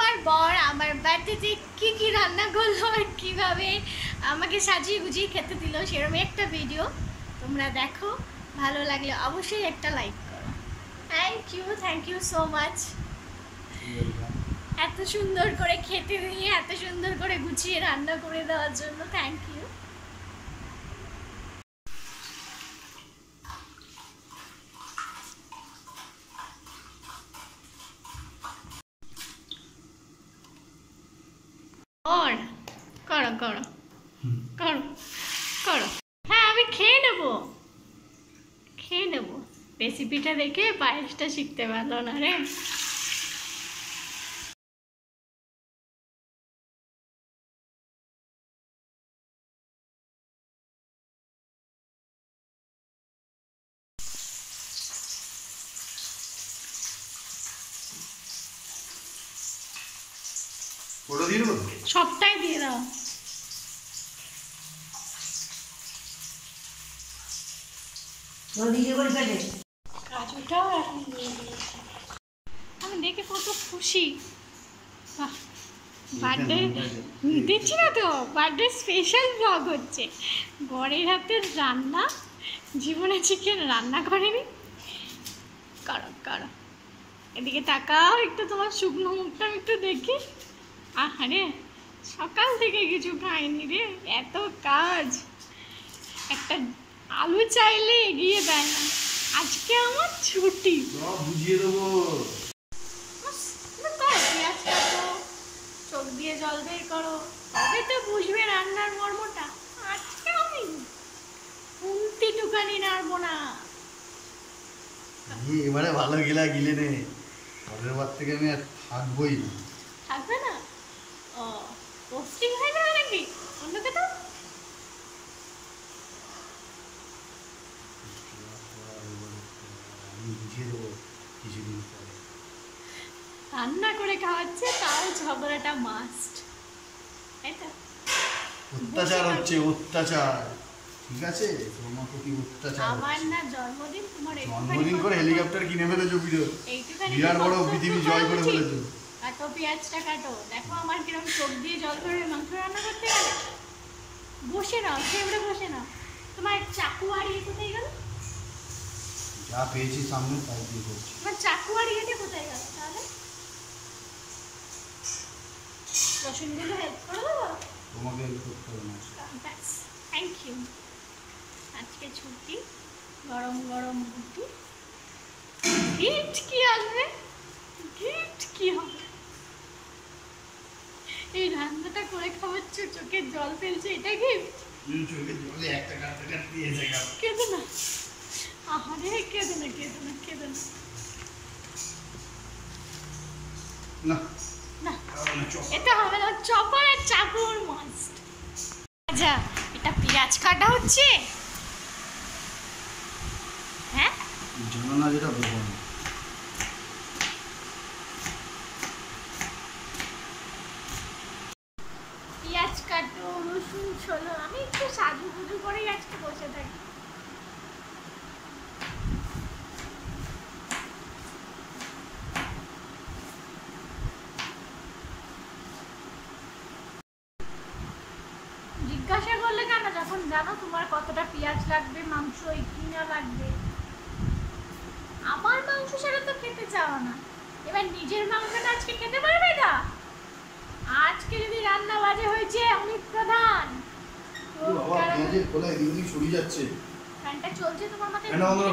আমার বর আমার বাড়িতে কি কি রান্না করলো আর কিভাবে আমাকে সাজিয়ে গুজিয়ে খেতে দিল সেরকম একটা ভিডিও তোমরা দেখো। ভালো লাগলে অবশ্যই একটা লাইক করো। Thank you so much. এত সুন্দর করে খেতে দিয়ে এত সুন্দর করে গুছিয়ে রান্না করে দেওয়ার জন্য থ্যাংক ইউ। করো করো করো করো। হ্যাঁ আমি খেয়ে নেবো রেসিপিটা দেখে পায়েসটা শিখতে পারলো না রে। সবটাই দিয়ে দাও। কাজুটাও এখন দিয়ে দিয়েছি। আমি দেখে কত খুশি। বার্থডে দিচ্ছি না তো, বার্থডে স্পেশাল ব্লগ হচ্ছে। বরের হাতের রান্না, জীবনে চিকেন রান্না করেনি। করো করো, এদিকে তাকাও একটু, তোমার শুকনো মুখটা আমি একটু দেখি। আরে সকাল থেকে কিছু খাইনি রে, এত কাজ। একটা আলু চাইলে এগিয়ে দেয় না। আজকে আমার ছুটি। বুঝিয়ে দেবো। পেঁয়াজ কাটো, চোখ দিয়ে জল বের করো, তবে তো বুঝবে রান্নার মর্মটা। আজকে আমি উন্তি টুকানি নাড়বো না। এবারে ভালো গিলে নে, পরের বার থেকে আমি আর থাকবোই না। থাকবে না? ও পোস্টিং হয়ে যাবে নাকি অন্য কোথাও? আমি বুঝিয়ে দেবো কিছুদিন পরে। রান্না করে খাওয়াচ্ছে, তাও ঝগড়াটা মাস্ট, তাই তো? অত্যাচার হচ্ছে, অত্যাচার। ঠিক আছে, তোমার প্রতি অত্যাচার। আমার না জন্মদিন, তোমার জন্মদিন করে হেলিকপ্টার কিনে ফেলেছো, বিরাট বড় পৃথিবী জয় করে ফেলেছো। কাটো পেঁয়াজটা কাটো, দেখো আমার কিরকম চোখ দিয়ে জল ধরে মাংস রান্না করতে গেলে। বসে নাও, ফেবড়ে বসে নাও। তোমার চাকু হারিয়ে কোথায় গেল? যা পেয়েছি সামনে তাই দিয়ে করছি। তোমার চাকু হারিয়ে কোথায় গেল তাহলে? রসুনগুলো হেল্প করে দেবো? তোমাকে হেল্প করতে হবে না। Thank you. আজকে ছুটি, গরম গরম রুটি। গিফট কি আসবে? গিফট কি হবে? এই রান্নাটা করে খাওয়াচ্ছ, চোখের জল ফেলছে, এটা গিফট? চোখের জলে একটা কাটতে কাটতে এসে গেল। কেঁদে না, আহারে কেঁদে না, কেঁদে না, কেঁদে না। না না এটা হবে না, চপার আর চাকুর মাস্ট। আচ্ছা এটা পেঁয়াজ কাটা হচ্ছে, হ্যাঁ জানো না যেটা বলবো না। পেঁয়াজ কাটো, রসুন ছোলো। আমি একটু সাজুগুজু করেই আজকে বসে থাকি। জিজ্ঞাসা করলে কেন, যখন জানো তোমার কতটা পেঁয়াজ লাগবে, মাংস কিনা লাগবে। আমার মাংস সেটা তো খেতে চাও না, এবার নিজের মাংসটা আজকে খেতে পারবে না? আজকে যদি রান্না বাজে হয়েছে অমিত প্রধান। ফ্যানটা চলছে তোমার মাথায়?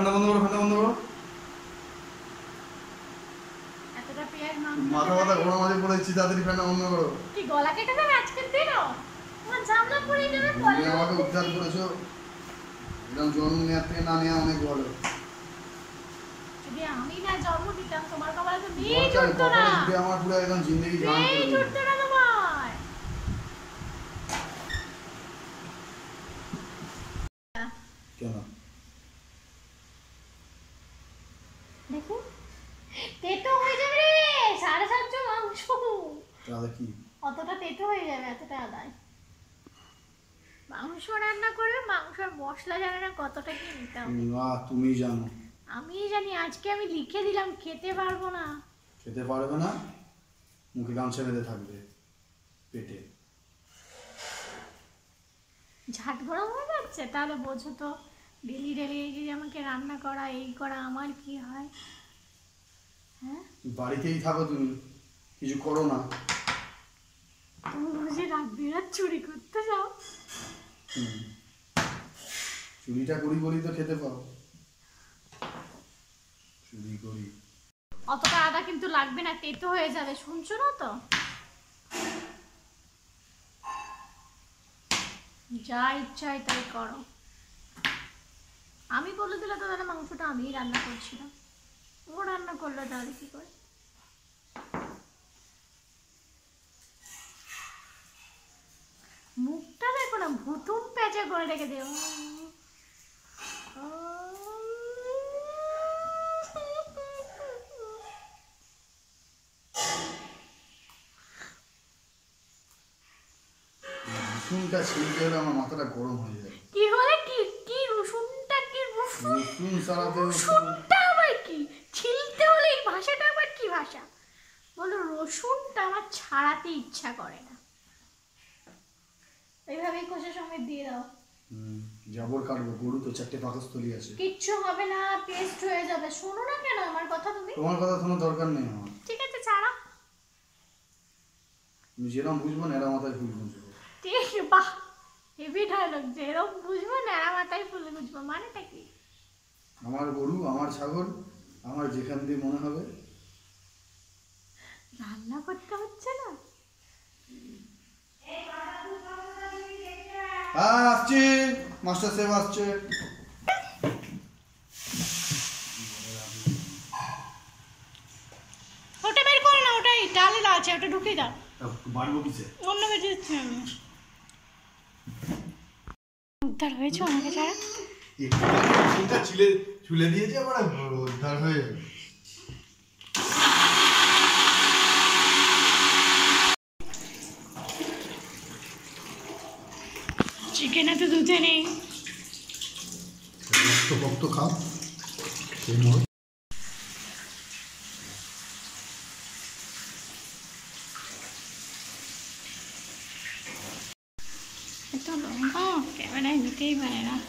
এতটা পেঁয়াজ মাংস পড়েছি, তাড়াতাড়ি ফ্যানটা বন্ধ করো। কি গলা কেটে যাবে আজকের দিনও? তোমার জামলা পরে যাবে বলে আমাকে উদ্ধার করেছো। এরকম জন্ম নেওয়ার থেকে না নেওয়া অনেক ভালো। যদি আমি না জন্ম দিতাম তোমার কপালে তো মেয়ে জুটতো না। আমার পুরো একদম জিন্দেগি জান করে মেয়ে জুটতো না তোমার। কেন দেখো তেতো হয়ে যাবে রে, 750 মাংস। তাহলে কি অতটা তেতো হয়ে যাবে, এতটা আদায়। মাংস রান্না করবে, মাংসের মশলা জানে না কতটা কি নিতে হবে। তুমি জানো। আমি জানি, আজকে আমি লিখে দিলাম, খেতে পারবো না। খেতে পারবে না? মুখে গামছা বেঁধে থাকবে পেটে। ঝাট গরম হয়ে যাচ্ছে, তাহলে বোঝো তো ডেলি ডেলি এই যে আমাকে রান্না করা এই করা আমার কি হয়? হ্যাঁ, বাড়িতেই থাকো তুমি, কিছু করো না। তুমি বুঝি রাত বিরাত চুরি করতে যাও? চুরিটা করি বলি তো খেতে পাও। চুরি করি। অতটা আদা কিন্তু লাগবে না, তেতো হয়ে যাবে, শুনছো না তো? যা ইচ্ছা হয় তাই করো। আমি বলে দিলে তো তাহলে মাংসটা আমিই রান্না করছিলাম, ও রান্না করলো তাহলে কি করে? মুখটা দেখো না, ভুতুম প্যাঁচা করে রেখে দেও। রসুনটা ছিলতে হলে আমার মাথাটা গরম হয়ে যায়। কি হলে কি? কি রসুনটা? কি রসুন ছাড়াতে? রসুনটা আবার কি? ছিলতে হলে এই ভাষাটা আবার কি ভাষা? বলো রসুনটা আমার ছাড়াতে ইচ্ছা করে না, এইভাবেই কষা সমেত দিয়ে দাও। জাবর কাটবো, গরু তো 4টে পাকস্থলী আছে। কিচ্ছু হবে না, পেস্ট হয়ে যাবে। শোনো না কেন আমার কথা তুমি? তোমার কথা শোনার দরকার নেই আমার। ঠিক আছে ছাড়া। তুমি যেরকম বুঝবো নেড়া মাথায় ফুল বুঝবো। ঠিক, বাহ, হেভি ডায়লগ। যেরকম বুঝবো নেড়া মাথায় ফুল বুঝবো, মানেটা কি? আমার গরু, আমার ছাগল, আমার যেখান দিয়ে মনে হবে। রান্না করতে হচ্ছে না? আসছে মাস্টার সাহেব আসছে। ওটা বের করো না, ওটাই ডালে আছে, ওটা ঢুকিয়ে দাও। বাড়বো কিসে? অন্য বেজে দিচ্ছি আমি। উদ্ধার হয়েছে আমাকে ছাড়া? এটা চুলে দিয়েছে আবার উদ্ধার হয়ে যাবে। চিকেন এত দুধে নেই। রক্ত খাও। এত লঙ্কা ক্যামেরায় নিতেই পারে না।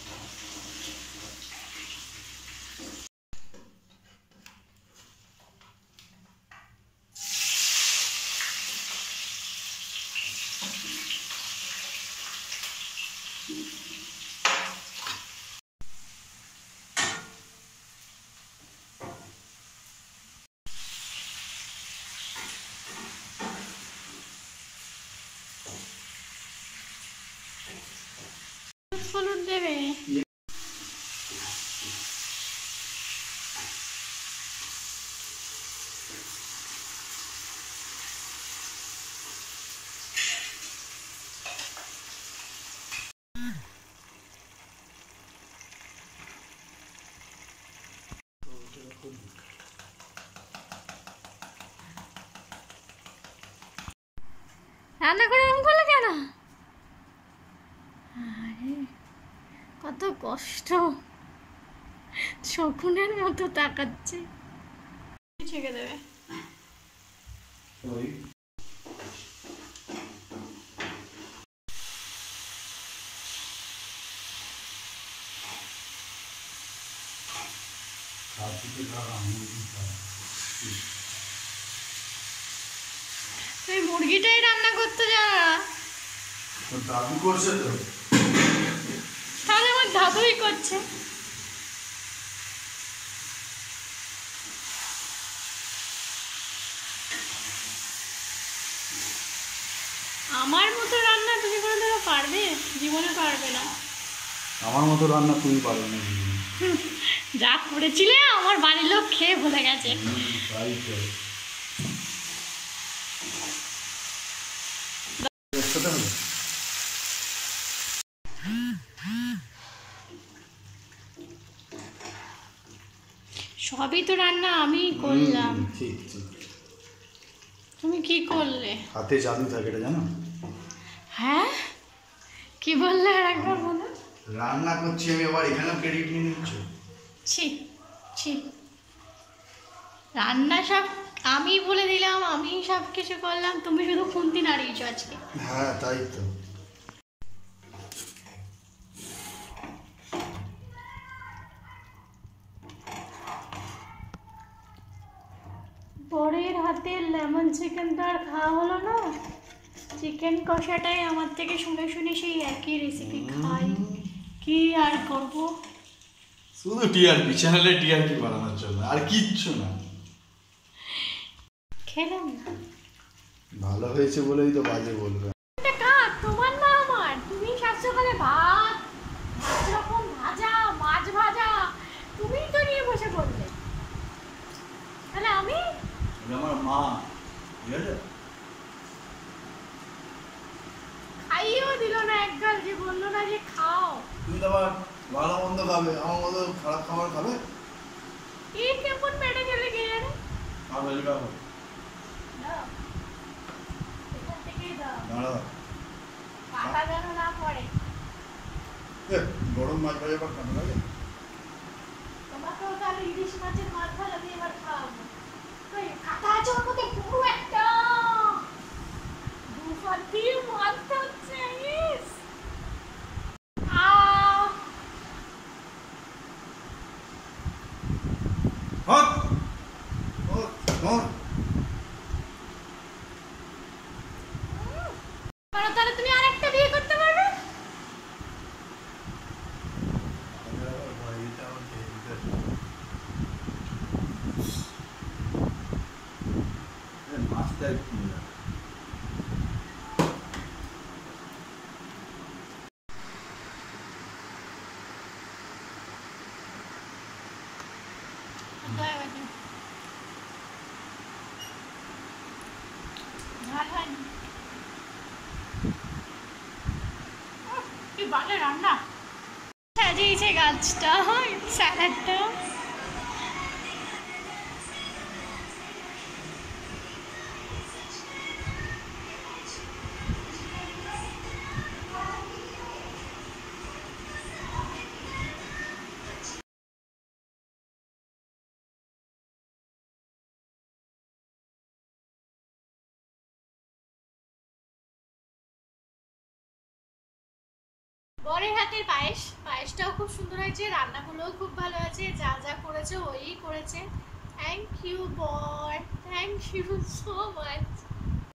হলুদ দেবে? রান্না করে এরকম করলে কেন? আরে কত কষ্ট, শকুনের মতো তাকাচ্ছে। ছেঁকে দেবে। তুই মুরগিটাই রান্না করতে যাওয়া? দাদু করছে তো। তাহলে আমার দাদুই করছে। আমার মতো রান্না তুমি কোনোদিনও পারবে? জীবনে পারবে না। আমার মতো রান্না তুমি পারবে না। যা করেছিলে আমার বাড়ির লোক খেয়ে ভুলে গেছে। তাই তো। একসাথে হবে। সবই তো রান্না আমি করলাম। ঠিক ঠিক। তুমি কি করলে? হাতে জাদু থাকে এটা জানো? হ্যাঁ, কি বললে আর একবার বলো। রান্না করছি আমি, আবার এখানে ক্রেডিট নিয়ে নিচ্ছ। ছি ছি, রান্না সব আমি বলে দিলাম, আমি সব সব কিছু করলাম, তুমি শুধু খুন্তি নাড়িয়েছো আজকে। হ্যাঁ তাই তো। বরের হাতের লেমন চিকেনটা আর খাওয়া হলো না। চিকেন কষাটাই আমার থেকে শুনে শুনে সেই একই রেসিপি খাই, কি আর করব। শুধু টিআরপি, চ্যানেলে টিআরপি বাড়ানোর জন্য, আর কিচ্ছু না। খেলাম না। ভালো হয়েছে বলেই তো বাজে বলবে। এটা কার, তোমার না আমার? তুমি সব সকালে ভাত, 5 রকম ভাজা, মাছ ভাজা তুমিই তো নিয়ে বসে পড়লে, তাহলে আমি? আমার মা, ঠিক আছে? খাইয়েও দিল না এক গাল, যে বললো না যে খাও। তুমি তো আবার ভালো মন্দ খাবে, আমার মতো খারাপ খাবার খাবে? এই কেমন পেটে চলে গেলে রে? খাবে খাবো। দাও, এখান থেকেই দাও, দাঁড়াও, কাটা যেন না পড়ে। গরম মাছ ভাজা বা খাবে লাগে? তোমাকেও তাহলে ইলিশ মাছের মাছ ভাজা দিয়ে এবার খাওয়াবো। ওই কাটা আছে ওর মধ্যে পুরো একটা, দুফার দিয়ে মারতে হচ্ছে। ইস হট হট হট। তাহলে তুমি আরেকটা বিয়ে করতে পারবে। মাছটা একটু রান্না সাজিয়েছে গাছটা, স্যালাডটা। বরের হাতের পায়েস, পায়েসটাও খুব সুন্দর হয়েছে, রান্নাগুলোও খুব ভালো আছে, যা যা করেছে ওই করেছে। থ্যাংক ইউ বর, থ্যাংক ইউ সো মাচ।